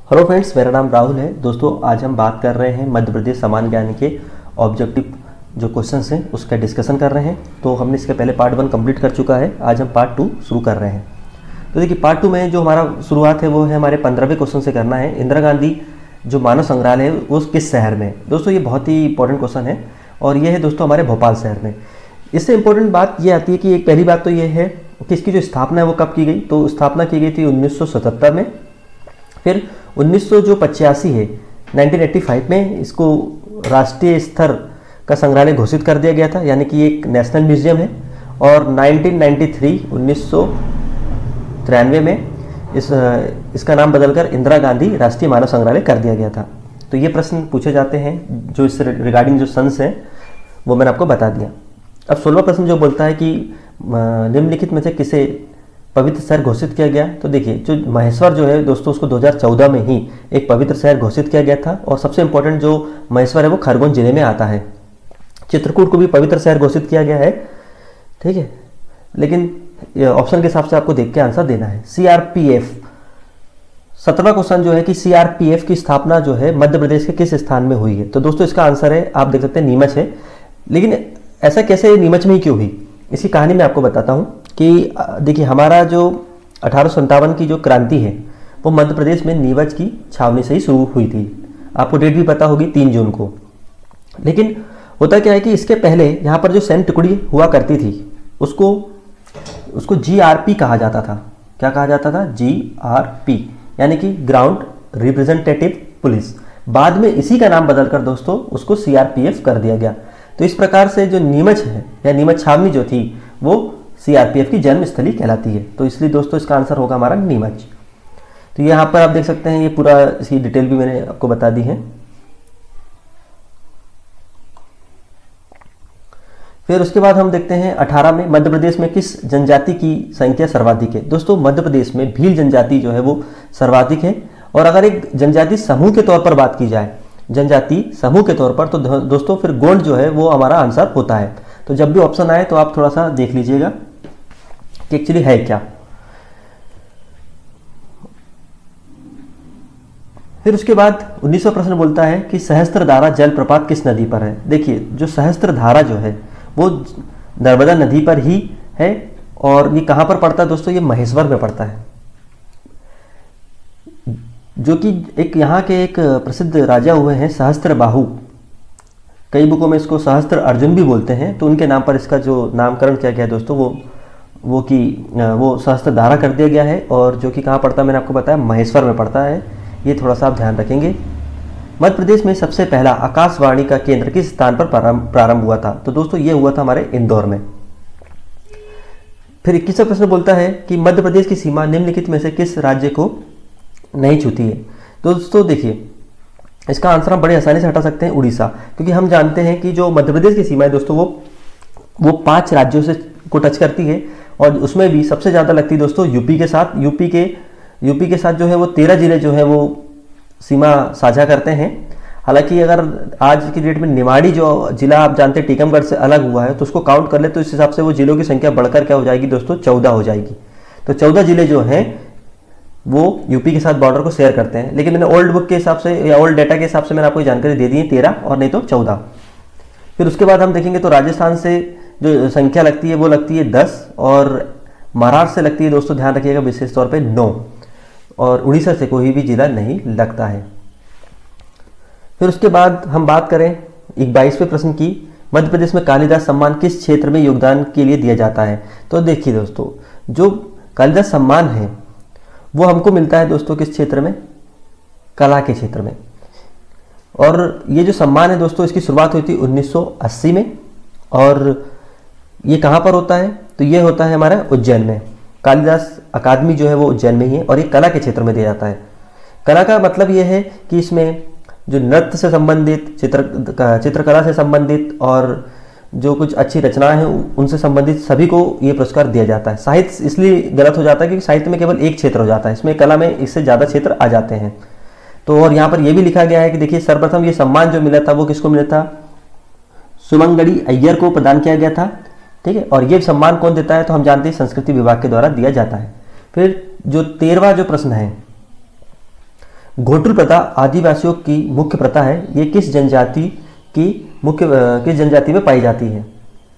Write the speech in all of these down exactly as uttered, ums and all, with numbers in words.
Hello friends, मेरा नाम राहुल है। दोस्तों आज हम बात कर रहे हैं मध्य प्रदेश सामान्य ज्ञान के ऑब्जेक्टिव जो क्वेश्चंस हैं उसका डिस्कशन कर रहे हैं। तो हमने इसके पहले पार्ट वन कंप्लीट कर चुका है, आज हम पार्ट टू शुरू कर रहे हैं। तो देखिए पार्ट टू में जो हमारा शुरुआत है वो है हमारे पंद्रहवें क्वेश्चन से करना है। इंदिरा गांधी जो मानव संग्रहालय है वो किस शहर में है? दोस्तों ये बहुत ही इंपॉर्टेंट क्वेश्चन है और ये है दोस्तों हमारे भोपाल शहर में। इससे इंपॉर्टेंट बात ये आती है कि एक पहली बात तो ये है कि इसकी जो स्थापना है वो कब की गई। तो स्थापना की गई थी उन्नीस सौ सतहत्तर में। फिर उन्नीस सौ जो पचासी है उन्नीस सौ पचासी में इसको राष्ट्रीय स्तर का संग्रहालय घोषित कर दिया गया था, यानी कि एक नेशनल म्यूजियम है। और उन्नीस सौ तिरानवे में इस इसका नाम बदलकर इंदिरा गांधी राष्ट्रीय मानव संग्रहालय कर दिया गया था। तो ये प्रश्न पूछे जाते हैं जो इस रिगार्डिंग जो सन्स हैं वो मैंने आपको बता दिया। अब सोलहवां प्रश्न जो बोलता है कि निम्नलिखित में से किसे पवित्र शहर घोषित किया गया। तो देखिए जो महेश्वर जो है दोस्तों उसको दो हज़ार चौदह में ही एक पवित्र शहर घोषित किया गया था। और सबसे इंपॉर्टेंट जो महेश्वर है वो खरगोन जिले में आता है। चित्रकूट को भी पवित्र शहर घोषित किया गया है, ठीक है, लेकिन ऑप्शन के हिसाब से आपको देख के आंसर देना है। सीआरपीएफ सत्रहवां क्वेश्चन जो है कि सीआरपीएफ की स्थापना जो है मध्य प्रदेश के किस स्थान में हुई है। तो दोस्तों इसका आंसर है, आप देख सकते हैं, नीमच है। लेकिन ऐसा कैसे नीमच में ही क्यों हुई, इसकी कहानी मैं आपको बताता हूँ। कि देखिए हमारा जो अठारह सौ संतावन की जो क्रांति है वो मध्य प्रदेश में नीमच की छावनी से ही शुरू हुई थी। आपको डेट भी पता होगी, तीन जून को। लेकिन होता क्या है कि इसके पहले यहाँ पर जो सैन्य टुकड़ी हुआ करती थी उसको उसको जीआरपी कहा जाता था। क्या कहा जाता था? जीआरपी, यानी कि ग्राउंड रिप्रेजेंटेटिव पुलिस। बाद में इसी का नाम बदलकर दोस्तों उसको सीआरपीएफ कर दिया गया। तो इस प्रकार से जो नीमच है या नीमच छावनी जो थी वो सीआरपीएफ की जन्मस्थली कहलाती है। तो इसलिए दोस्तों इसका आंसर होगा हमारा नीमच। तो यहाँ पर आप देख सकते हैं, ये पूरा इसकी डिटेल भी मैंने आपको बता दी है। फिर उसके बाद हम देखते हैं अठारह में मध्य प्रदेश में किस जनजाति की संख्या सर्वाधिक है। दोस्तों मध्य प्रदेश में भील जनजाति जो है वो सर्वाधिक है। और अगर एक जनजाति समूह के तौर पर बात की जाए, जनजाति समूह के तौर पर, तो दोस्तों फिर गोंड जो है वो हमारा आंसर होता है। तो जब भी ऑप्शन आए तो आप थोड़ा सा देख लीजिएगा कि एक्चुअली है क्या। फिर उसके बाद उन्नीसवां प्रश्न बोलता है कि सहस्त्रधारा जलप्रपात किस नदी पर है। देखिए जो सहस्त्रधारा जो है वो नर्मदा नदी पर ही है। और ये कहां पर पड़ता है दोस्तों? ये महेश्वर में पड़ता है, जो कि एक यहाँ के एक प्रसिद्ध राजा हुए हैं सहस्त्रबाहु। कई बुकों में इसको सहस्त्र अर्जुन भी बोलते हैं। तो उनके नाम पर इसका जो नामकरण किया गया है दोस्तों वो वो कि वो सहस्त्रधारा कर दिया गया है। और जो कि कहाँ पड़ता है मैंने आपको बताया, महेश्वर में पड़ता है। ये थोड़ा सा आप ध्यान रखेंगे। मध्य प्रदेश में सबसे पहला आकाशवाणी का केंद्र किस स्थान पर प्रारंभ हुआ था? तो दोस्तों ये हुआ था हमारे इंदौर में। फिर इक्कीसवां प्रश्न बोलता है कि मध्य प्रदेश की सीमा निम्नलिखित में से किस राज्य को नहीं छूती है। तो दोस्तों देखिए इसका आंसर हम बड़े आसानी से हटा सकते हैं, उड़ीसा। क्योंकि हम जानते हैं कि जो मध्य प्रदेश की सीमा है दोस्तों वो वो पांच राज्यों से को टच करती है। और उसमें भी सबसे ज़्यादा लगती है दोस्तों यूपी के साथ। यूपी के यूपी के साथ जो है वो तेरह जिले जो है वो सीमा साझा करते हैं। हालांकि अगर आज की डेट में निमाड़ी जो जिला आप जानते हैं टीकमगढ़ से अलग हुआ है तो उसको काउंट कर ले तो इस हिसाब से वो जिलों की संख्या बढ़कर क्या हो जाएगी दोस्तों? चौदह हो जाएगी। तो चौदह जिले जो हैं वो यूपी के साथ बॉर्डर को शेयर करते हैं। लेकिन मैंने ओल्ड बुक के हिसाब से या ओल्ड डेटा के हिसाब से मैंने आपको जानकारी दे दी है, तेरह और नहीं तो चौदह। फिर उसके बाद हम देखेंगे तो राजस्थान से जो संख्या लगती है वो लगती है दस। और महाराष्ट्र से लगती है दोस्तों, ध्यान रखिएगा विशेष तौर पे, नौ। और उड़ीसा से कोई भी जिला नहीं लगता है। फिर उसके बाद हम बात करें एक बाईसवें प्रश्न की, मध्य प्रदेश में कालिदास सम्मान किस क्षेत्र में योगदान के लिए दिया जाता है। तो देखिए दोस्तों जो कालिदास सम्मान है वो हमको मिलता है दोस्तों किस क्षेत्र में? कला के क्षेत्र में। और ये जो सम्मान है दोस्तों इसकी शुरुआत हुई थी उन्नीस सौ अस्सी में। और ये कहाँ पर होता है? तो ये होता है हमारा उज्जैन में। कालिदास अकादमी जो है वो उज्जैन में ही है और ये कला के क्षेत्र में दिया जाता है। कला का मतलब ये है कि इसमें जो नृत्य से संबंधित, चित्र चित्रकला से संबंधित और जो कुछ अच्छी रचनाएं हैं उनसे संबंधित सभी को ये पुरस्कार दिया जाता है। साहित्य इसलिए गलत हो जाता है क्योंकि साहित्य में केवल एक क्षेत्र हो जाता है, इसमें कला में इससे ज़्यादा क्षेत्र आ जाते हैं। तो और यहाँ पर यह भी लिखा गया है कि देखिए सर्वप्रथम ये सम्मान जो मिला था वो किसको मिला था? सुमंगली अय्यर को प्रदान किया गया था, ठीक है। और ये सम्मान कौन देता है? तो हम जानते हैं संस्कृति विभाग के द्वारा दिया जाता है। फिर जो तेरहवां जो प्रश्न है घोटुल प्रथा आदिवासियों की मुख्य प्रथा है, ये किस जनजाति की मुख्य किस जनजाति में पाई जाती है?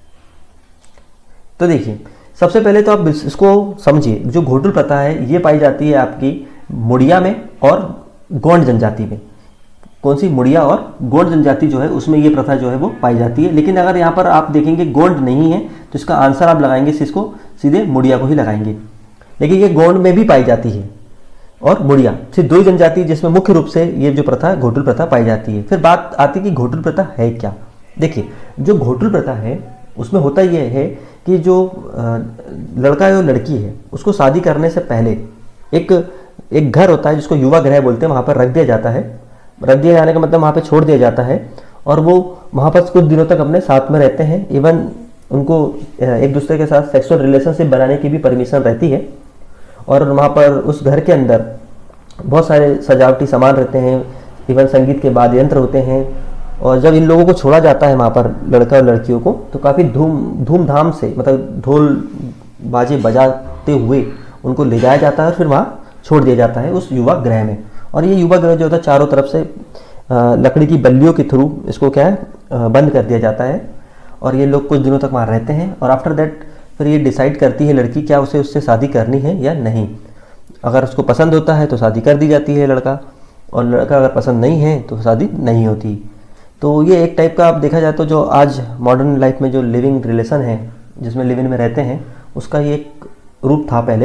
तो देखिए, सबसे पहले तो आप इसको समझिए, जो घोटुल प्रथा है ये पाई जाती है आपकी मुड़िया में और गोंड जनजाति में। कौन सी? मुड़िया और गोंड जनजाति जो है उसमें ये प्रथा जो है वो पाई जाती है। लेकिन अगर यहाँ पर आप देखेंगे गोंड नहीं है तो इसका आंसर आप लगाएंगे इसको सीधे मुड़िया को ही लगाएंगे। लेकिन ये गोंड में भी पाई जाती है और मुड़िया, सिर्फ दो ही जनजाति जिसमें मुख्य रूप से ये जो प्रथा घोटुल प्रथा पाई जाती है। फिर बात आती है कि घोटुल प्रथा है क्या। देखिए, जो घोटुल प्रथा है उसमें होता यह है कि जो लड़का या लड़की है उसको शादी करने से पहले एक एक घर होता है जिसको युवा गृह बोलते हैं, वहाँ पर रख दिया जाता है। रख दिया जाने का मतलब वहाँ पे छोड़ दिया जाता है और वो वहाँ पर कुछ दिनों तक अपने साथ में रहते हैं। इवन उनको एक दूसरे के साथ सेक्सुअल रिलेशनशिप बनाने की भी परमिशन रहती है। और वहाँ पर उस घर के अंदर बहुत सारे सजावटी सामान रहते हैं, इवन संगीत के वाद्य यंत्र होते हैं। और जब इन लोगों को छोड़ा जाता है वहाँ पर लड़का और लड़कियों को, तो काफ़ी धूम धूमधाम से, मतलब ढोल बाजे बजाते हुए उनको ले जाया जाता है और फिर वहाँ छोड़ दिया जाता है उस युवा गृह में। और ये युवा गृह जो होता है चारों तरफ से लकड़ी की बल्लियों के थ्रू इसको क्या है बंद कर दिया जाता है और ये लोग कुछ दिनों तक वहाँ रहते हैं। और आफ्टर दैट फिर ये डिसाइड करती है लड़की क्या उसे उससे शादी करनी है या नहीं। अगर उसको पसंद होता है तो शादी कर दी जाती है लड़का, और लड़का अगर पसंद नहीं है तो शादी नहीं होती। तो ये एक टाइप का आप देखा जाए तो जो आज मॉडर्न लाइफ में जो लिविंग रिलेशन है, जिसमें लिव इन में रहते हैं, उसका ये एक रूप था पहले।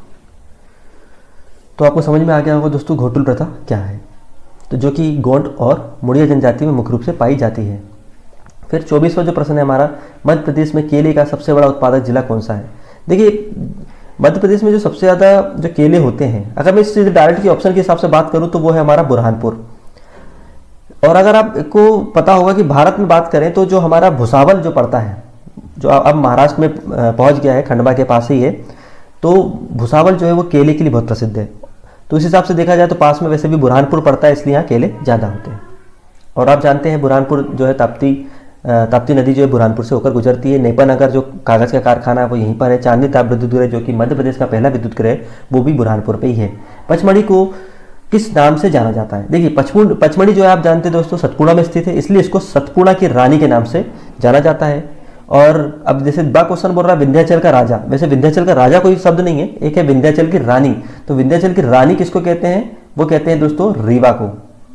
तो आपको समझ में आ गया होगा दोस्तों घोटुल प्रथा क्या है, तो जो कि गोंड और मुड़िया जनजाति में मुख्य रूप से पाई जाती है। फिर चौबीसवां जो प्रश्न है हमारा, मध्य प्रदेश में केले का सबसे बड़ा उत्पादक जिला कौन सा है? देखिए, मध्य प्रदेश में जो सबसे ज़्यादा जो केले होते हैं, अगर मैं इस डायरेक्ट के ऑप्शन के हिसाब से बात करूँ तो वो है हमारा बुरहानपुर। और अगर आपको पता होगा कि भारत में बात करें तो जो हमारा भुसावल जो पड़ता है, जो अब महाराष्ट्र में पहुंच गया है, खंडवा के पास ही है, तो भुसावल जो है वो केले के लिए बहुत प्रसिद्ध है। तो इस हिसाब से देखा जाए तो पास में वैसे भी बुरहानपुर पड़ता है, इसलिए यहाँ केले ज़्यादा होते हैं। और आप जानते हैं बुरहानपुर जो है ताप्ती ताप्ती नदी जो है बुरहानपुर से होकर गुजरती है। नेपा नगर जो कागज़ का कारखाना है वो यहीं पर है। चांदनी ताप विद्युत गृह जो कि मध्य प्रदेश का पहला विद्युत गृह वो भी बुरहानपुर पे ही है। पचमढ़ी को किस नाम से जाना जाता है? देखिए, पचमढ़ी पचमढ़ी जो है आप जानते हैं दोस्तों सतपुड़ा में स्थित है, इसलिए इसको सतपुड़ा की रानी के नाम से जाना जाता है। और अब जैसे बा क्वेश्चन बोल रहा है विंध्याचल का राजा, वैसे विंध्याचल का राजा कोई शब्द नहीं है, एक है विंध्याचल की रानी। तो विंध्याचल की रानी किसको कहते हैं? वो कहते हैं दोस्तों रीवा को।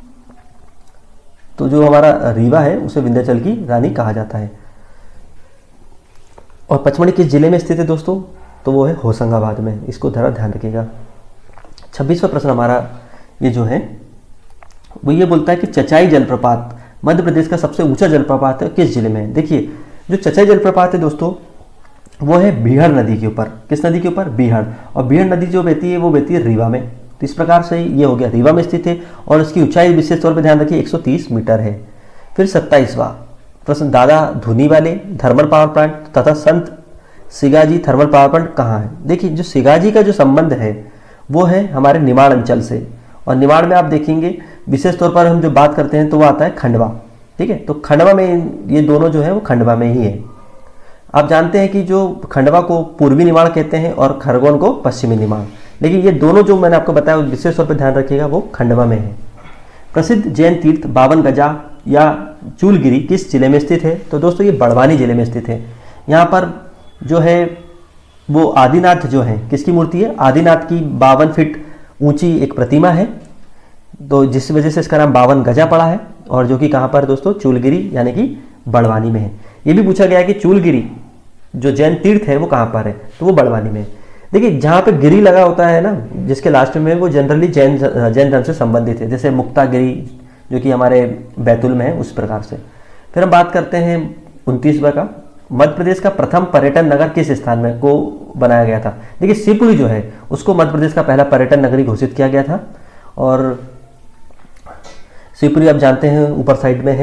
तो जो हमारा रीवा है उसे विंध्याचल की रानी कहा जाता है। और पचमढ़ी किस जिले में स्थित है दोस्तों? तो वो है होशंगाबाद में। इसको जरा ध्यान रखिएगा। छब्बीसवां प्रश्न हमारा ये जो है वो ये बोलता है कि चचाई जलप्रपात मध्य प्रदेश का सबसे ऊंचा जलप्रपात है किस जिले में है? देखिए, जो चचाई जलप्रपात है दोस्तों वो है बीहड़ नदी के ऊपर। किस नदी के ऊपर? बीहड़। और बीहड़ नदी जो बहती है वो बहती है रीवा में। तो इस प्रकार से ये हो गया, रीवा में स्थित है और इसकी ऊंचाई विशेष तौर पर ध्यान रखिए एक सौ तीस मीटर है। फिर सत्ताईसवां प्रश्न, दादा धुनी वाले थर्मल पावर प्लांट तथा संत सिगाजी थर्मल पावर प्लांट कहाँ है? देखिए, जो सिगाजी का जो संबंध है वो है हमारे निमाड़ अंचल से। और निमाड़ में आप देखेंगे विशेष तौर पर हम जो बात करते हैं तो वो आता है खंडवा। ठीक है, तो खंडवा में ये दोनों जो है वो खंडवा में ही है। आप जानते हैं कि जो खंडवा को पूर्वी निमाड़ कहते हैं और खरगोन को पश्चिमी निमाड़, लेकिन ये दोनों जो मैंने आपको बताया विशेष तौर पर ध्यान रखिएगा वो खंडवा में है। प्रसिद्ध जैन तीर्थ बावन गजा या चूलगिरी किस जिले में स्थित है? तो दोस्तों ये बड़वानी जिले में स्थित है। यहाँ पर जो है वो आदिनाथ जो है किसकी मूर्ति है? आदिनाथ की बावन फीट ऊंची एक प्रतिमा है, तो जिस वजह से इसका नाम बावन गजा पड़ा है। और जो कि कहाँ पर दोस्तों? चूलगिरी यानी कि बड़वानी में है। ये भी पूछा गया है कि चूलगिरी जो जैन तीर्थ है वो कहाँ पर है? तो वो बड़वानी में है। देखिए, जहाँ पे गिरी लगा होता है ना जिसके लास्ट में, वो जनरली जैन जैन धर्म से संबंधित है, जैसे मुक्तागिरी जो कि हमारे बैतूल में है, उस प्रकार से। फिर हम बात करते हैं उनतीसवां का, मध्य प्रदेश का प्रथम पर्यटन नगर किस स्थान में को बनाया गया था? देखिए, शिवपुरी जो है उसको मध्य प्रदेश का पहला पर्यटन नगरी घोषित किया गया था। और शिवपुरी आप जानते हैं ऊपर साइड में है।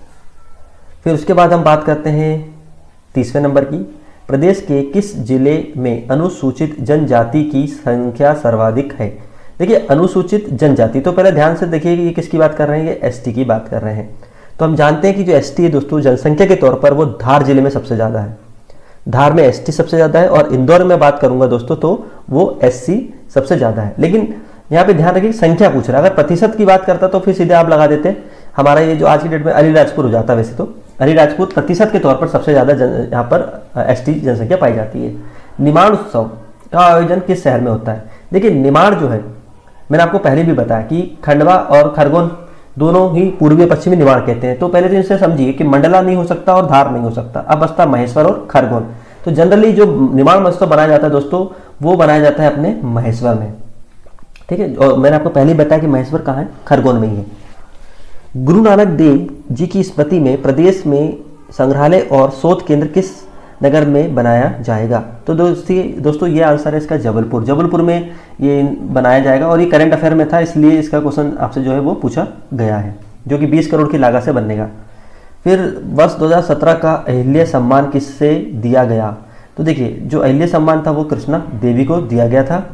फिर उसके बाद हम बात करते हैं तीसवें नंबर की, प्रदेश के किस जिले में अनुसूचित जनजाति की संख्या सर्वाधिक है? देखिए, अनुसूचित जनजाति, तो पहले ध्यान से देखिए कि ये किसकी बात कर रहे हैं? ये एसटी की बात कर रहे हैं। तो हम जानते हैं कि जो एसटी है दोस्तों जनसंख्या के तौर पर वो धार जिले में सबसे ज़्यादा है। धार में एसटी सबसे ज़्यादा है। और इंदौर में बात करूंगा दोस्तों तो वो एससी सबसे ज़्यादा है। लेकिन यहाँ पे ध्यान रखिए संख्या पूछ रहा है, अगर प्रतिशत की बात करता तो फिर सीधे आप लगा देते हमारा ये जो आज की डेट में अलीराजपुर हो जाता। वैसे तो अलीराजपुर प्रतिशत के तौर पर सबसे ज़्यादा यहाँ पर एस टी जनसंख्या पाई जाती है। निमाड़ उत्सव का आयोजन किस शहर में होता है? देखिए निमाड़ जो है, मैंने आपको पहले भी बताया कि खंडवा और खरगोन दोनों ही पूर्वी पश्चिमी निमाड़ कहते हैं। तो पहले तो इनसे समझिए कि मंडला नहीं हो सकता और धार नहीं हो सकता, अब बचता महेश्वर और खरगोन। तो जनरली जो निमाड़ महोत्सव बनाया जाता है दोस्तों, वो बनाया जाता है अपने महेश्वर में, ठीक है। और मैंने आपको पहले बताया कि महेश्वर कहाँ है, खरगोन में ही है। गुरु नानक देव जी की स्मृति में प्रदेश में संग्रहालय और शोध केंद्र किस नगर में बनाया जाएगा? तो दोस्ती दोस्तों ये आंसर है इसका जबलपुर। जबलपुर में ये बनाया जाएगा और ये करंट अफेयर में था, इसलिए इसका क्वेश्चन आपसे जो है वो पूछा गया है, जो कि बीस करोड़ की लागत से बनेगा। फिर वर्ष दो हज़ार सत्रह का अहिल्या सम्मान किससे दिया गया? तो देखिए जो अहिल्या सम्मान था वो कृष्णा देवी को दिया गया था।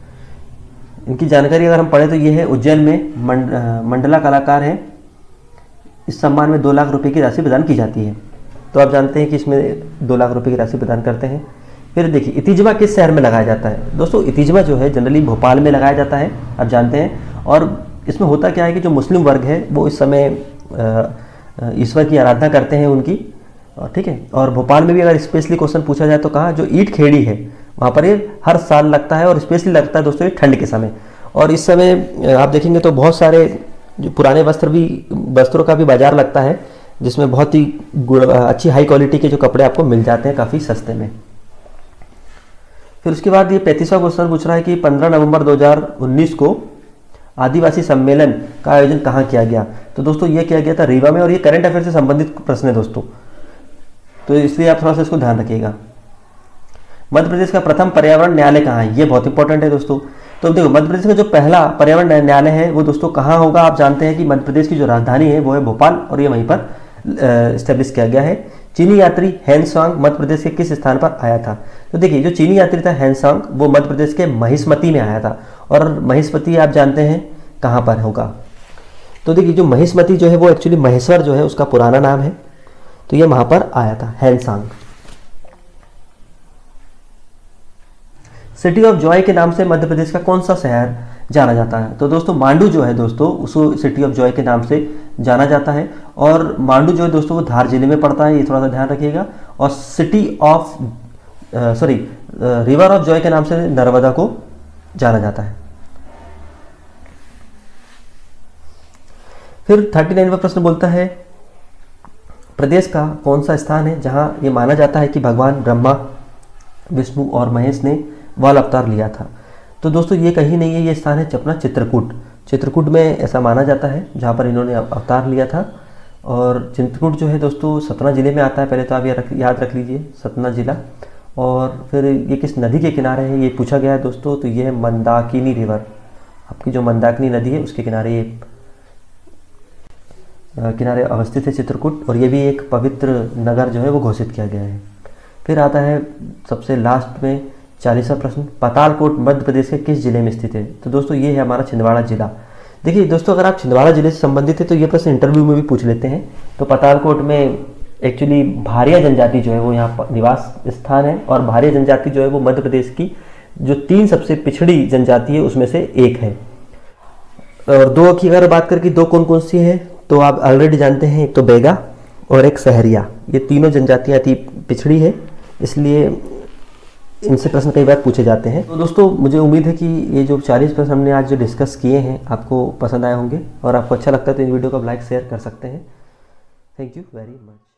इनकी जानकारी अगर हम पढ़ें तो ये है उज्जैन में मंड, मंडला कलाकार हैं। इस सम्मान में दो लाख रुपए की राशि प्रदान की जाती है। तो आप जानते हैं कि इसमें दो लाख रुपए की राशि प्रदान करते हैं। फिर देखिए इतिज्मा किस शहर में लगाया जाता है? दोस्तों इतिज्मा जो है जनरली भोपाल में लगाया जाता है, आप जानते हैं। और इसमें होता क्या है कि जो मुस्लिम वर्ग है वो इस समय ईश्वर की आराधना करते हैं उनकी, ठीक है। और भोपाल में भी अगर स्पेशली क्वेश्चन पूछा जाए तो कहाँ, जो ईंट खेड़ी है वहाँ पर ये हर साल लगता है और स्पेशली लगता है दोस्तों ये ठंड के समय। और इस समय आप देखेंगे तो बहुत सारे जो पुराने वस्त्र भी वस्त्रों का भी बाजार लगता है, जिसमें बहुत ही गुण अच्छी हाई क्वालिटी के जो कपड़े आपको मिल जाते हैं काफ़ी सस्ते में। फिर उसके बाद ये पैंतीसवां क्वेश्चन पूछ रहा है कि पंद्रह नवंबर दो हज़ार उन्नीस को आदिवासी सम्मेलन का आयोजन कहाँ किया गया? तो दोस्तों ये किया गया था रीवा में, और ये करंट अफेयर से संबंधित प्रश्न है दोस्तों, तो इसलिए आप थोड़ा सा इसको ध्यान रखिएगा। मध्य प्रदेश का प्रथम पर्यावरण न्यायालय कहाँ है? ये बहुत इंपॉर्टेंट है दोस्तों। तो देखो मध्य प्रदेश का जो पहला पर्यावरण न्यायालय है वो दोस्तों कहाँ होगा? आप जानते हैं कि मध्य प्रदेश की जो राजधानी है वो है भोपाल, और ये वहीं पर इस्टेब्लिश किया गया है। चीनी यात्री हेनसांग मध्य प्रदेश के किस स्थान पर आया था? तो देखिए जो चीनी यात्री था हेनसांग वो मध्य प्रदेश के महिष्मती में आया था, और महिष्मती आप जानते हैं कहाँ पर होगा? तो देखिए जो महिष्मती जो है वो एक्चुअली महेश्वर जो है उसका पुराना नाम है, तो ये वहाँ पर आया था हेनसांग। सिटी ऑफ जॉय के नाम से मध्य प्रदेश का कौन सा शहर जाना जाता है? तो दोस्तों मांडू जो है दोस्तों उसको सिटी ऑफ जॉय के नाम से जाना जाता है, और मांडू जो है दोस्तों वो धार जिले में पड़ता है, ये थोड़ा सा ध्यान रखिएगा। और city of sorry river of joy के नाम से नर्मदा को जाना जाता है। फिर थर्टी नाइनवा प्रश्न बोलता है प्रदेश का कौन सा स्थान है जहां ये माना जाता है कि भगवान ब्रह्मा विष्णु और महेश ने वाल अवतार लिया था? तो दोस्तों ये कहीं नहीं है, ये स्थान है अपना चित्रकूट। चित्रकूट में ऐसा माना जाता है जहाँ पर इन्होंने अवतार लिया था। और चित्रकूट जो है दोस्तों सतना जिले में आता है, पहले तो आप ये रख याद रख लीजिए सतना जिला। और फिर ये किस नदी के किनारे है ये पूछा गया है दोस्तों, तो ये है मंदाकिनी रिवर। आपकी जो मंदाकिनी नदी है उसके किनारे ये किनारे अवस्थित है चित्रकूट, और ये भी एक पवित्र नगर जो है वो घोषित किया गया है। फिर आता है सबसे लास्ट में चालीसवां प्रश्न, पातालकोट मध्य प्रदेश के किस जिले में स्थित है? तो दोस्तों ये है हमारा छिंदवाड़ा जिला। देखिए दोस्तों अगर आप छिंदवाड़ा जिले से संबंधित है तो ये प्रश्न इंटरव्यू में भी पूछ लेते हैं। तो पातालकोट में एक्चुअली भारिया जनजाति जो है वो यहाँ निवास स्थान है, और भारिया जनजाति जो है वो मध्य प्रदेश की जो तीन सबसे पिछड़ी जनजाति है उसमें से एक है। और दो की अगर बात करके दो कौन कौन सी है तो आप ऑलरेडी जानते हैं, एक तो बैगा और एक सहरिया। ये तीनों जनजातियाँ अति पिछड़ी है, इसलिए इनसे प्रश्न कई बार पूछे जाते हैं। तो दोस्तों मुझे उम्मीद है कि ये जो चालीस प्रश्न हमने आज जो डिस्कस किए हैं आपको पसंद आए होंगे, और आपको अच्छा लगता है तो इन वीडियो को आप लाइक शेयर कर सकते हैं। Thank you very much.